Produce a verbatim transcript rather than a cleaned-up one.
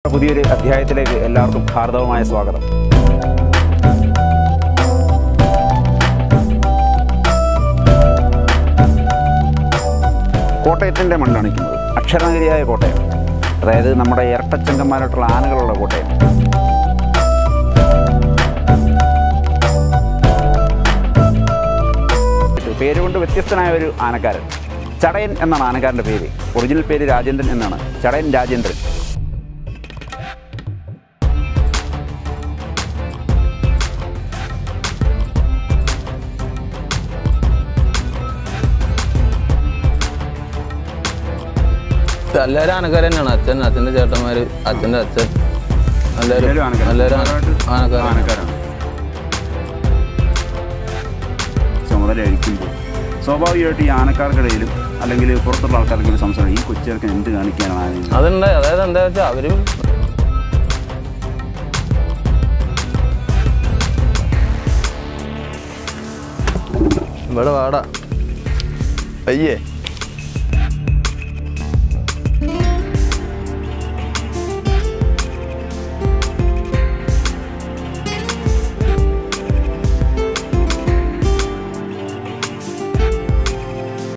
പുതിയൊരു അധ്യായത്തിലേക്ക് എല്ലാവർക്കും ഹാർദവമായ സ്വാഗതം. കോട്ടയത്തിൻ്റെ മണ്ണണിക്കുന്നത് അക്ഷരനഗരിയായ കോട്ടയം, അതായത് നമ്മുടെ ഇരട്ടച്ചങ്കന്മാരായിട്ടുള്ള ആനകളുള്ള കോട്ടയം. പേരുകൊണ്ട് വ്യത്യസ്തനായ ഒരു ആനക്കാരൻ, ചടയൻ എന്നാണ് ആനക്കാരൻ്റെ പേര്. ഒറിജിനൽ പേര് രാജേന്ദ്രൻ എന്നാണ്. ചടയൻ രാജേന്ദ്രൻ. എല്ലാവരും ആനക്കാരൻ തന്നെയാണ്. അച്ഛൻ, അച്ഛൻ്റെ ചേട്ടന്മാർ, അച്ഛൻ്റെ അച്ഛൻ, എല്ലാവരും എല്ലാവരും ആനക്കാരാണ്. ചുമതലയായിരിക്കുമ്പോൾ സ്വാഭാവികമായിട്ട് ഈ ആനക്കാർക്കിടയിലും അല്ലെങ്കിൽ പുറത്തുള്ള ആൾക്കാർക്കെങ്കിലും സംസാരം ഈ കൊച്ചിയൊക്കെ എന്ത് കാണിക്കാനാണ് അതുണ്ട്. അതായത് എന്താ വെച്ചാൽ അവരും ഇവിടെ വാടാ അയ്യേ